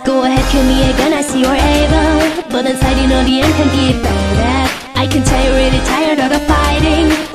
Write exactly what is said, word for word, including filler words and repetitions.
Go ahead, kill me again, I see you're able, but inside you know the end can be better. I can tell you're really tired of the fighting.